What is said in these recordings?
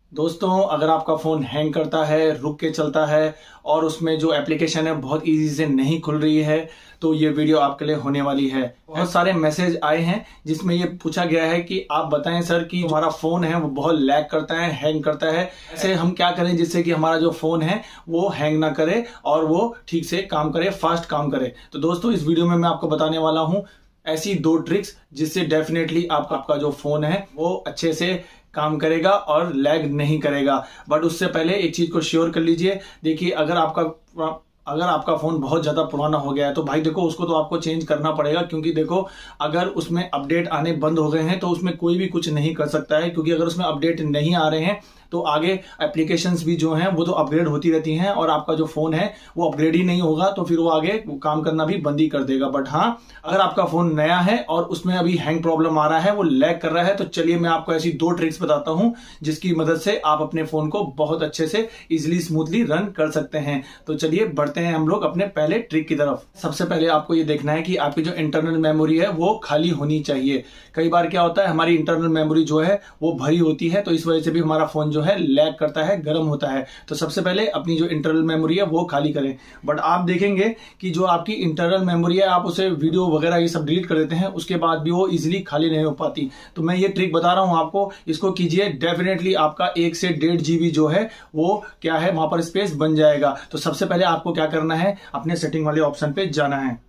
दोस्तों, अगर आपका फ़ोन हैंग करता है, रुक के चलता है और उसमें जो एप्लीकेशन है बहुत इजी से नहीं खुल रही है, तो ये वीडियो आपके लिए होने वाली है। बहुत सारे मैसेज आए हैं जिसमें ये पूछा गया है कि आप बताएं सर कि हमारा फ़ोन है वो बहुत लैग करता है, हैंग करता है, ऐसे हम क्या करें जिससे कि हमारा जो फ़ोन है वो हैंग ना करे और वो ठीक से काम करे, फास्ट काम करे। तो दोस्तों, इस वीडियो में मैं आपको बताने वाला हूँ ऐसी 2 ट्रिक्स जिससे डेफिनेटली आपका जो फ़ोन है वो अच्छे से काम करेगा और लैग नहीं करेगा। बट उससे पहले एक चीज को श्योर कर लीजिए। देखिए, अगर आपका फोन बहुत ज्यादा पुराना हो गया है तो भाई देखो, उसको तो आपको चेंज करना पड़ेगा, क्योंकि देखो अगर उसमें अपडेट आने बंद हो गए हैं तो उसमें कोई भी कुछ नहीं कर सकता है, क्योंकि अगर उसमें अपडेट नहीं आ रहे हैं तो आगे एप्लीकेशंस भी जो हैं वो तो अपग्रेड होती रहती हैं और आपका जो फोन है वो अपग्रेड ही नहीं होगा तो फिर वो आगे काम करना भी बंद ही कर देगा। बट हाँ, अगर आपका फोन नया है और उसमें अभी हैंग प्रॉब्लम आ रहा है, वो लैग कर रहा है, तो चलिए मैं आपको ऐसी 2 ट्रिक्स बताता हूं जिसकी मदद से आप अपने फोन को बहुत अच्छे से इजिली स्मूथली रन कर सकते हैं। तो चलिए बढ़ते हैं हम लोग अपने पहले ट्रिक की तरफ। सबसे पहले आपको ये देखना है कि आपकी जो इंटरनल मेमोरी है वो खाली होनी चाहिए। कई बार क्या होता है, हमारी इंटरनल मेमोरी जो है वो भरी होती है, तो इस वजह से भी हमारा फोन जो है लैग करता है, गर्म होता है। तो सबसे पहले अपनी जो इंटरनल मेमोरी है वो खाली करें। बट आप देखेंगे कि जो आपकी इंटरनल मेमोरी है आप उसे वीडियो वगैरह ये सब डिलीट कर देते हैं, उसके बाद भी वो इजीली खाली नहीं हो पाती। तो मैं ये ट्रिक बता रहा हूं आपको, इसको कीजिए, डेफिनेटली आपका 1 से 1.5 GB जो है वो क्या है वहां पर स्पेस बन जाएगा। तो सबसे पहले आपको क्या करना है, अपने सेटिंग वाले ऑप्शन पे जाना है।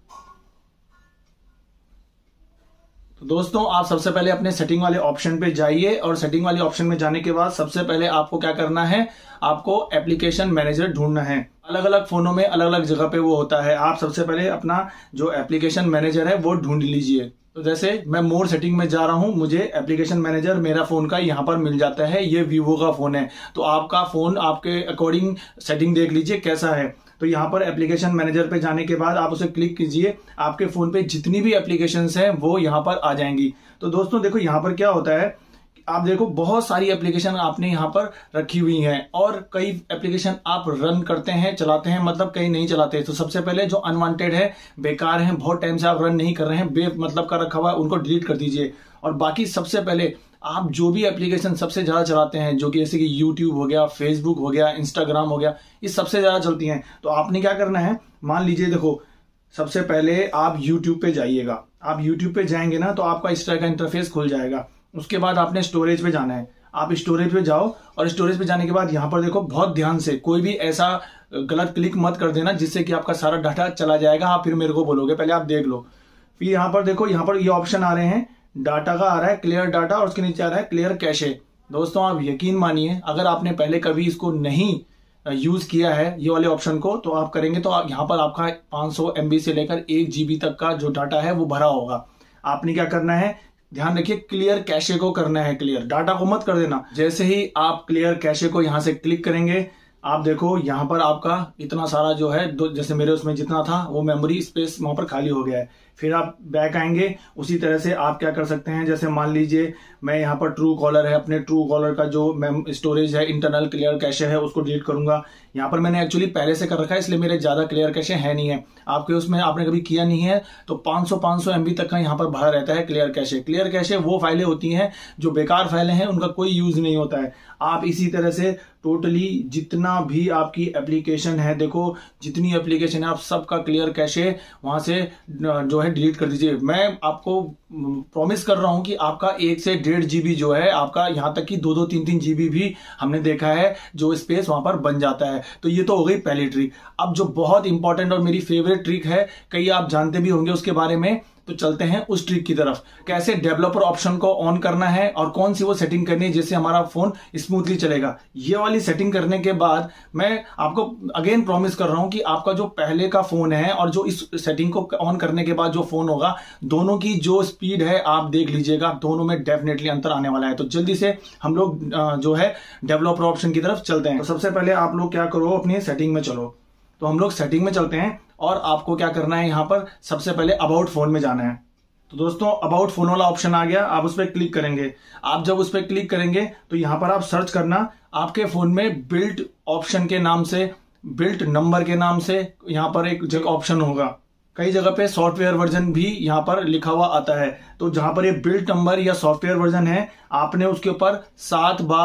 तो दोस्तों, आप सबसे पहले अपने सेटिंग वाले ऑप्शन पे जाइए और सेटिंग वाले ऑप्शन में जाने के बाद सबसे पहले आपको क्या करना है, आपको एप्लीकेशन मैनेजर ढूंढना है। अलग अलग फोनों में अलग अलग जगह पे वो होता है। आप सबसे पहले अपना जो एप्लीकेशन मैनेजर है वो ढूंढ लीजिए। तो जैसे मैं मोर सेटिंग में जा रहा हूं, मुझे एप्लीकेशन मैनेजर मेरा फोन का यहां पर मिल जाता है। ये वीवो का फोन है, तो आपका फोन आपके अकॉर्डिंग सेटिंग देख लीजिए कैसा है। तो यहाँ पर एप्लीकेशन मैनेजर पे जाने के बाद आप उसे क्लिक कीजिए, आपके फोन पे जितनी भी एप्लीकेशंस हैं वो यहाँ पर आ जाएंगी। तो दोस्तों देखो, यहाँ पर क्या होता है, आप देखो बहुत सारी एप्लीकेशन आपने यहाँ पर रखी हुई हैं और कई एप्लीकेशन आप रन करते हैं, चलाते हैं, मतलब कई नहीं चलाते। तो सबसे पहले जो अनवांटेड है, बेकार है, बहुत टाइम से आप रन नहीं कर रहे हैं, बे मतलब का रखा हुआ है, उनको डिलीट कर दीजिए। और बाकी सबसे पहले आप जो भी एप्लीकेशन सबसे ज्यादा चलाते हैं, जो कि जैसे कि यूट्यूब हो गया, फेसबुक हो गया, इंस्टाग्राम हो गया, ये सबसे ज्यादा चलती हैं। तो आपने क्या करना है, मान लीजिए देखो, सबसे पहले आप यूट्यूब पे जाइएगा। आप यूट्यूब पे जाएंगे ना तो आपका इस तरह का इंटरफेस खुल जाएगा। उसके बाद आपने स्टोरेज पे जाना है। आप स्टोरेज पे जाओ और स्टोरेज पे जाने के बाद यहाँ पर देखो, बहुत ध्यान से कोई भी ऐसा गलत क्लिक मत कर देना जिससे कि आपका सारा डाटा चला जाएगा। आप फिर मेरे को बोलोगे, पहले आप देख लो। फिर यहाँ पर देखो, यहाँ पर ये ऑप्शन आ रहे हैं, डाटा का आ रहा है क्लियर डाटा और उसके नीचे आ रहा है क्लियर कैशे। दोस्तों, आप यकीन मानिए, अगर आपने पहले कभी इसको नहीं यूज किया है ये वाले ऑप्शन को, तो आप करेंगे तो यहाँ पर आपका 500 MB से लेकर 1 GB तक का जो डाटा है वो भरा होगा। आपने क्या करना है, ध्यान रखिए, क्लियर कैशे को करना है, क्लियर डाटा को मत कर देना। जैसे ही आप क्लियर कैशे को यहां से क्लिक करेंगे, आप देखो यहाँ पर आपका इतना सारा जो है, जैसे मेरे उसमें जितना था वो मेमोरी स्पेस वहां पर खाली हो गया है। फिर आप बैक आएंगे, उसी तरह से आप क्या कर सकते हैं, जैसे मान लीजिए मैं यहाँ पर ट्रू कॉलर है, अपने ट्रू कॉलर का जो स्टोरेज है, इंटरनल क्लियर कैशे है, उसको डिलीट करूंगा। यहाँ पर मैंने एक्चुअली पहले से कर रखा है, इसलिए मेरे ज्यादा क्लियर कैशे है नहीं है। आपके उसमें आपने कभी किया नहीं है तो 500 MB तक का यहाँ पर भरा रहता है क्लियर कैशे। क्लियर कैशे वो फाइलें होती हैं जो बेकार फाइलें हैं, उनका कोई यूज नहीं होता है। आप इसी तरह से टोटली जितना भी आपकी एप्लीकेशन है, देखो जितनी एप्लीकेशन है, आप सबका क्लियर कैशे वहां से जो है डिलीट कर दीजिए। मैं आपको प्रॉमिस कर रहा हूं कि आपका 1 से 1.5 GB जो है आपका, यहां तक कि 2-2, 3-3 GB भी हमने देखा है जो स्पेस वहां पर बन जाता है। तो ये तो हो गई पहली ट्रिक। अब जो बहुत इंपॉर्टेंट और मेरी फेवरेट ट्रिक है, कई आप जानते भी होंगे उसके बारे में, तो चलते हैं उस ट्रिक की तरफ। कैसे डेवलपर ऑप्शन को ऑन करना है और कौन सी वो सेटिंग करनी है जिससे हमारा फोन स्मूथली चलेगा। ये वाली सेटिंग करने के बाद मैं आपको अगेन प्रॉमिस कर रहा हूं कि आपका जो पहले का फोन है और जो इस सेटिंग को ऑन करने के बाद जो फोन होगा, दोनों की जो स्पीड है आप देख लीजिएगा, दोनों में डेफिनेटली अंतर आने वाला है। तो जल्दी से हम लोग जो है डेवलपर ऑप्शन की तरफ चलते हैं। तो सबसे पहले आप लोग क्या करो, अपनी सेटिंग में चलो। तो हम लोग सेटिंग में चलते हैं और आपको क्या करना है, यहां पर सबसे पहले अबाउट फोन में जाना है। तो दोस्तों, अबाउट फोन वाला ऑप्शन आ गया, आप उस पर क्लिक करेंगे। आप जब उस पर क्लिक करेंगे तो यहां पर आप सर्च करना, आपके फोन में बिल्ट ऑप्शन के नाम से, बिल्ट नंबर के नाम से यहां पर एक जगह ऑप्शन होगा। कई जगह पे सॉफ्टवेयर वर्जन भी यहां पर लिखा हुआ आता है। तो जहां पर ये बिल्ट नंबर या सॉफ्टवेयर वर्जन है, आपने उसके ऊपर 7 बार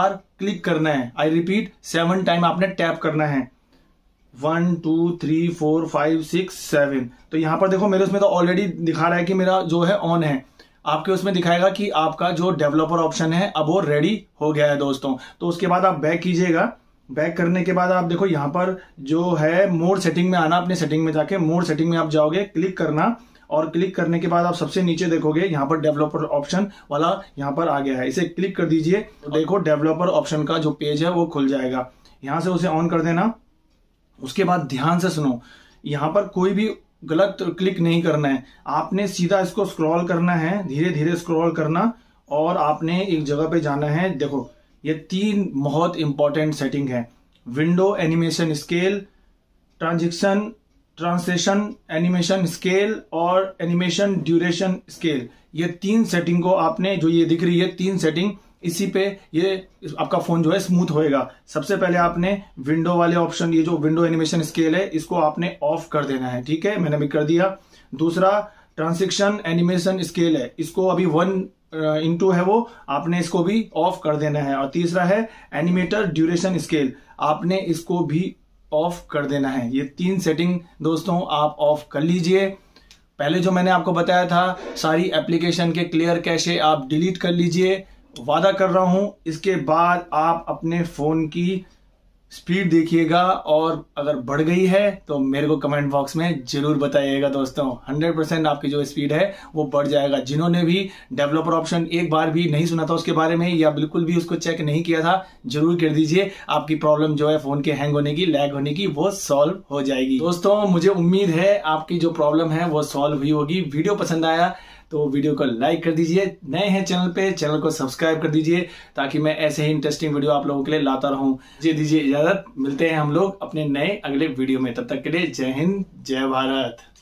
क्लिक करना है। आई रिपीट 7 टाइम आपने टैप करना है। 1 2 3 4 5 6 7। तो यहां पर देखो मेरे उसमें तो ऑलरेडी दिखा रहा है कि मेरा जो है ऑन है। आपके उसमें दिखाएगा कि आपका जो डेवलपर ऑप्शन है अब वो रेडी हो गया है दोस्तों। तो उसके बाद आप बैक कीजिएगा। बैक करने के बाद आप देखो यहाँ पर जो है मोड सेटिंग में आना, अपने सेटिंग में जाके मोड सेटिंग में आप जाओगे, क्लिक करना और क्लिक करने के बाद आप सबसे नीचे देखोगे यहाँ पर डेवलपर ऑप्शन वाला यहाँ पर आ गया है, इसे क्लिक कर दीजिए। तो देखो डेवलपर ऑप्शन का जो पेज है वो खुल जाएगा। यहाँ से उसे ऑन कर देना। उसके बाद ध्यान से सुनो, यहाँ पर कोई भी गलत क्लिक नहीं करना है, आपने सीधा इसको स्क्रॉल करना है, धीरे धीरे स्क्रॉल करना और आपने एक जगह पे जाना है। देखो ये 3 बहुत इंपॉर्टेंट सेटिंग है, window animation scale, translation animation scale और एनिमेशन ड्यूरेशन स्केल। ये 3 सेटिंग को आपने, जो ये दिख रही है 3 सेटिंग, इसी पे ये आपका फोन जो है स्मूथ होएगा। सबसे पहले आपने विंडो वाले ऑप्शन, ये जो विंडो एनिमेशन स्केल है इसको आपने ऑफ कर देना है, ठीक है, मैंने भी कर दिया। दूसरा ट्रांसलेशन एनिमेशन स्केल है, इसको अभी 1:2 है वो, आपने इसको भी ऑफ कर देना है। और तीसरा है एनिमेटर ड्यूरेशन स्केल, आपने इसको भी ऑफ कर देना है। ये 3 सेटिंग दोस्तों आप ऑफ कर लीजिए। पहले जो मैंने आपको बताया था सारी एप्लीकेशन के क्लियर कैशे आप डिलीट कर लीजिए। वादा कर रहा हूं इसके बाद आप अपने फोन की स्पीड देखिएगा और अगर बढ़ गई है तो मेरे को कमेंट बॉक्स में जरूर बताइएगा दोस्तों। 100% आपकी जो स्पीड है वो बढ़ जाएगा। जिन्होंने भी डेवलपर ऑप्शन एक बार भी नहीं सुना था उसके बारे में या बिल्कुल भी उसको चेक नहीं किया था, जरूर कर दीजिए। आपकी प्रॉब्लम जो है फोन के हैंग होने की, लैग होने की, वो सॉल्व हो जाएगी। दोस्तों मुझे उम्मीद है आपकी जो प्रॉब्लम है वो सॉल्व हुई होगी। वीडियो पसंद आया तो वीडियो को लाइक कर दीजिए। नए हैं चैनल पे, चैनल को सब्सक्राइब कर दीजिए ताकि मैं ऐसे ही इंटरेस्टिंग वीडियो आप लोगों के लिए लाता रहूं। मुझे दीजिए इजाजत, मिलते हैं हम लोग अपने नए अगले वीडियो में। तब तक के लिए जय हिंद, जय भारत।